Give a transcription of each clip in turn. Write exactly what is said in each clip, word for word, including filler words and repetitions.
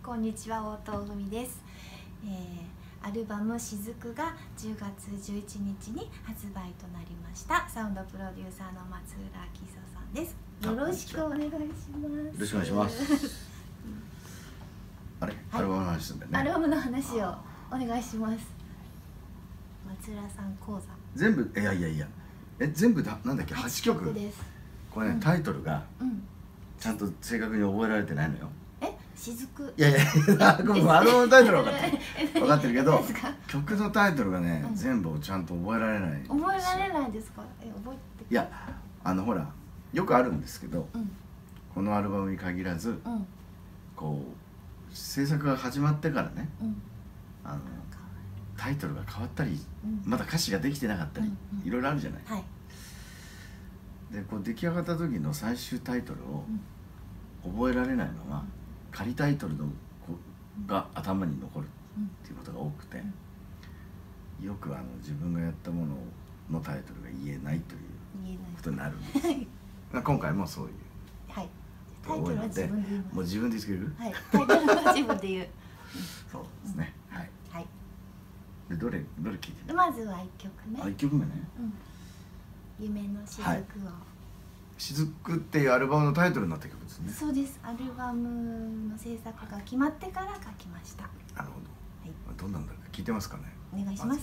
こんにちは、大東文です、えー、アルバム「しずく」がじゅうがつじゅういちにちに発売となりました。サウンドプロデューサーの松浦明久さんです。よろしくお願いします。よろしくお願いします。あれ、はい、アルバムの話するんだよね。 アルバムの話をお願いします。松浦さん講座。 全部、いやいやいや、え、全部だ、なんだっけ、はちきょくです。 これね、タイトルがちゃんと正確に覚えられてないのよ。 え、しずく。 いやいや、ごめん、アルバムのタイトルは分かってる。分かってるけど、曲のタイトルがね、全部をちゃんと覚えられない。 覚えられないですか。え、覚えて。 いや、あのほら、よくあるんですけど、このアルバムに限らず、こう制作が始まってからね、あのタイトルが変わったり、まだ歌詞ができてなかったり、いろいろあるじゃない。で、こう出来上がった時の最終タイトルを覚えられないまま、仮タイトルのが頭に残るっていうことが多くて、よくあの自分がやったもののタイトルが言えないということになるんです。今回もそういう。 はい。タイトルは自分で言う。 もう自分でつける？ はい。タイトルは自分で言う。 そうですね。はい。 はい。 で、どれどれ聞いてみる？ まずは一曲目。 あ、一曲目ね。 夢のしずくを。 しずくっていうアルバムのタイトルになった曲ですね。 そうです。アルバムの制作が決まってから書きました。 なるほど。はい。どんなんだか聞いてますかね。 お願いします。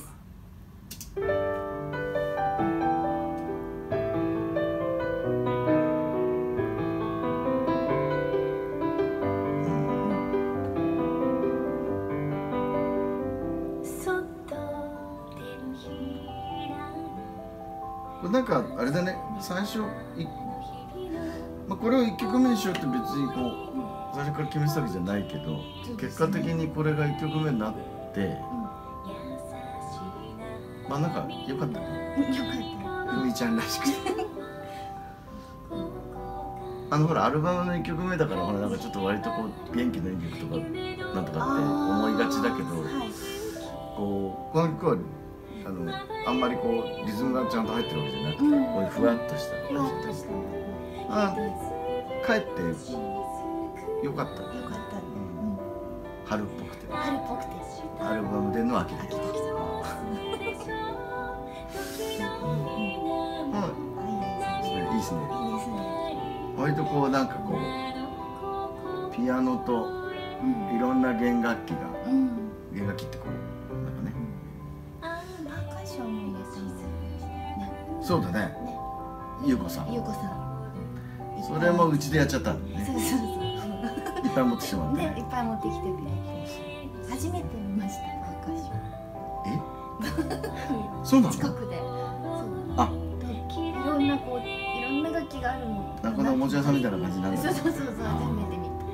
なんかあれだね、最初い、まあ、これをいっきょくめにしようって別にこう最初から決めてたわけじゃないけど、結果的にこれがいっきょくめになって、まあなんか良かったね。 良かった。 ふみちゃんらしくてあのほらアルバムのいっきょくめだから、ほらなんかちょっと割とこう元気のいい曲とかなんとかって思いがちだけど、こうこの曲はあのあんまりこうリズムがちゃんと入ってるわけじゃなくて、こういうふわっとした感じで、あ、かえってよかった。 よかった。 春っぽくて。 春っぽくて。 アルバムでの秋で。秋で。いいですね。割とこうなんかこうピアノといろんな弦楽器が、弦楽器ってこうなんかね。そうだね。ゆうこさん。 ゆうこさん。 それもうちでやっちゃったんだね。 そうそうそう。 いっぱい持ってきてもらって。 ね、いっぱい持ってきてくれて。初めて見ました、パーカッション。 え？そうなの？ 近くで。 あ、 いろんなこういろんな楽器があるの。 なんかのおもちゃ屋さんみたいな感じになる。 そうそうそうそう、初めて見た。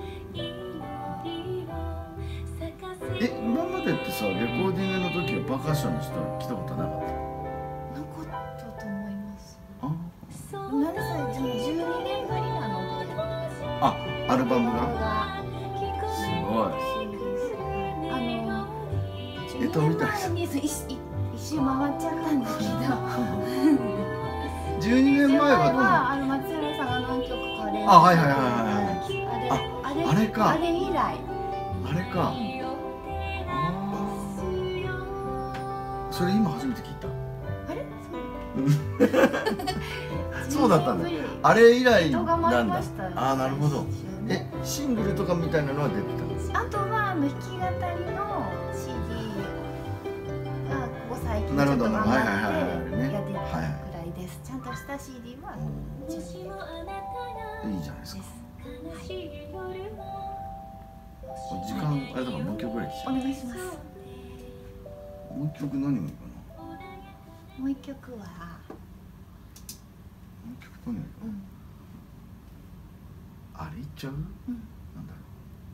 え、今までってさ、レコーディングの時はパーカッションの人は来たことなかった？あ、アルバムがすごい。 あのえとみたいに一周回っちゃったんだけど、 じゅうにねんまえはどうなの？ あの松浦さんが何曲か練習。 あ、はいはいはいはい。あ、あれか。 あれ以来。 あれか。それ今初めて聞いた。 あれ？ そうだったんだ。あれ以来なんだ。ああ、なるほど。え、シングルとかみたいなのは出てた。あとはあの弾き語りの シーディー がここ最近ちょっと頑張ってやってたくらいです。ちゃんとした シーディー はいいじゃないですか。時間あれだからもう一曲ぐらい聞お願いします。 もう一曲何がいいかな。 もう一曲は。 もう一曲何がいいかな。あれいっちゃう？うん、なんだろう。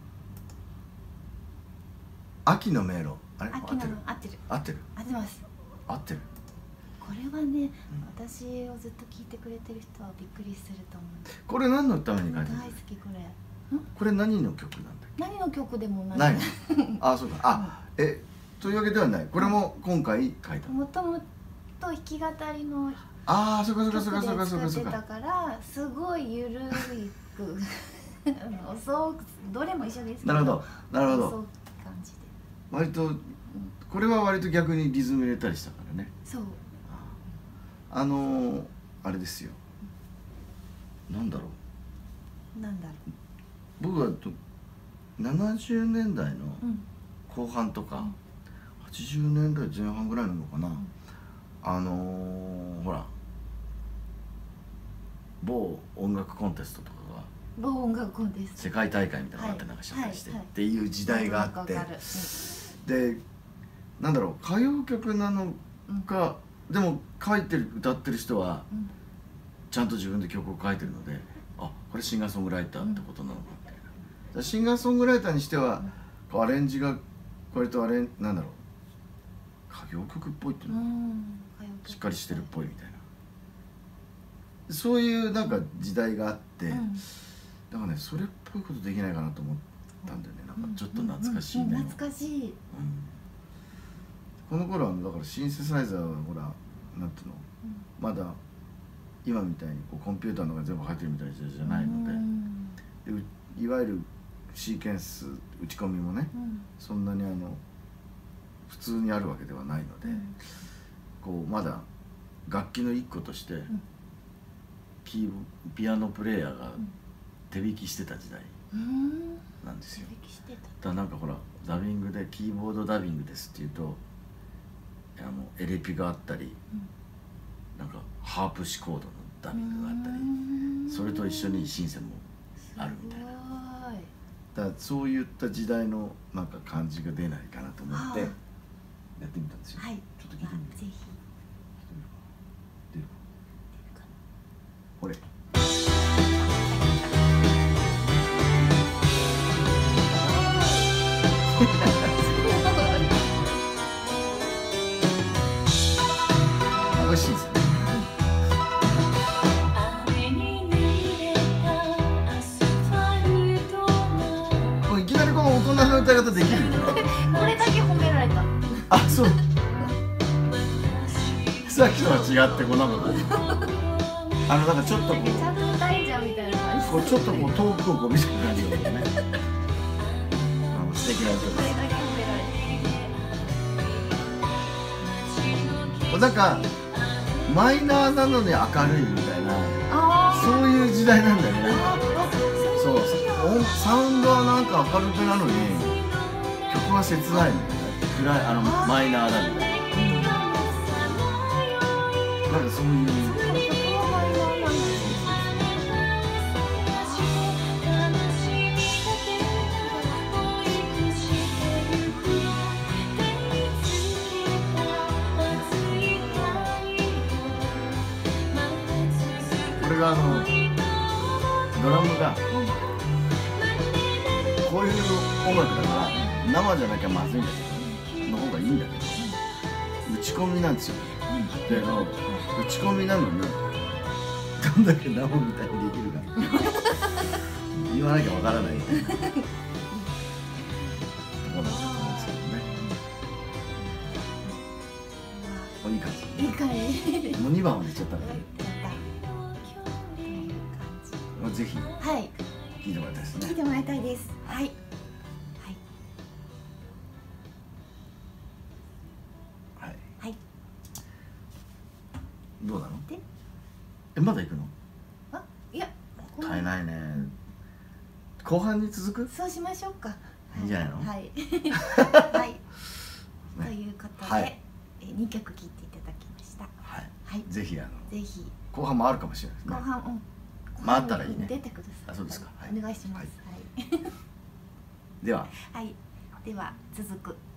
秋の迷路。あれ？ 秋の合ってる。 合ってる。 合ってます。 合ってる。 これはね、私をずっと聞いてくれてる人はびっくりすると思う。 これ何のために書いてる？ 大好きこれ。 これ何の曲なんだっけ？ 何の曲でもない。 ない。あ、そうか。あ、え、というわけではない。これも今回書いた。 もともと弾き語りの。 ああ、そうかそうかそうかそうかそうかそうか。 だからすごいゆるいくそうどれも一緒ですけど。 なるほどなるほど。 そう感じで。 割とこれは割と逆にリズム入れたりしたからね。 そう。 あのあれですよ。なんだろう。なんだろう。 僕はとななじゅうねんだいの後半とか、うん、はちじゅうねんだいぜん半ぐらいなのかな、うん、あのー、ほら某音楽コンテストとかが某音楽コンテスト世界大会みたいなのがあってなんかしちゃったりしてっていう時代があって、でなんだろう歌謡曲なのか、うん、でも書いてる歌ってる人はちゃんと自分で曲を書いてるので、あこれシンガーソングライターってことなのかみたいな。シンガーソングライターにしては、うん、アレンジが割とあれなんだろう歌謡曲っぽいっていうの、うん、しっかりしてるっぽいみたいな、そういうなんか時代があって、うん、だからねそれっぽいことできないかなと思ったんだよね。なんかちょっと懐かしいね、 うん、懐かしい、うん、 この頃はだからシンセサイザーはほらなんていうの、うん、まだ今みたいにこうコンピューターのが全部入ってるみたいな時代じゃないので、うん、でいわゆるシーケンス打ち込みもね、うん、そんなにあの普通にあるわけではないので、うん、こうまだ楽器の一個として、うん、キーピアノプレイヤーが手弾きしてた時代なんですよ。うん、手弾きしてた。だからなんかほらダビングでキーボードダビングですっていうとあのエレピがあったり、うん、なんかハープシコードのダビングがあったり、それと一緒にシンセもあるみたいな。だからそういった時代のなんか感じが出ないかなと思ってやってみたんですよ。はい、ちょっと聞いてみて。ぜひ。出るか。出るかな。これ。美味しいですね。大人の歌い方できるよね。 これだけ褒められた。 あ、そう。さっきとは違ってこうなんかこうあのなんかちょっとこうちゃんと歌えちゃうみたいな感じ。 こうちょっとこう遠くをこう見せる感じだよね。あの素敵な歌です。 これだけ褒められて。なんかマイナーなのに明るいみたいな、そういう時代なんだよね。そう。サウンドはなんか明るくなのに曲は切ないのよね。暗いあのマイナーだみたいな。なんかそういうこれがあのドラムがこういう音楽だから生じゃなきゃまずいんだけどの方がいいんだけど打ち込みなんですよ。で打ち込みなのにどんだけ生みたいにできるか言わなきゃわからないみたいなところだと思うんですけどね。もういい感じ。 いい感じ。 もうにばんまでいっちゃったんで。ぜひ。 はい。 聞いてもらいたいですね。 聞いてもらいたいです。はい。はい。 はい。 はい。 どうなの？え、まだ行くの？ あ、いや。 絶えないね。後半に続く？ そうしましょうか。 いいんじゃないの？ はい。はい。ということで、え、二曲聴いていただきました。 はい。はい。ぜひあの。 ぜひ。 後半もあるかもしれないですね。 後半、うん。 まああったらいいね。 出てください。 あ、そうですか。 お願いします。はい。 では。 はい。では続く。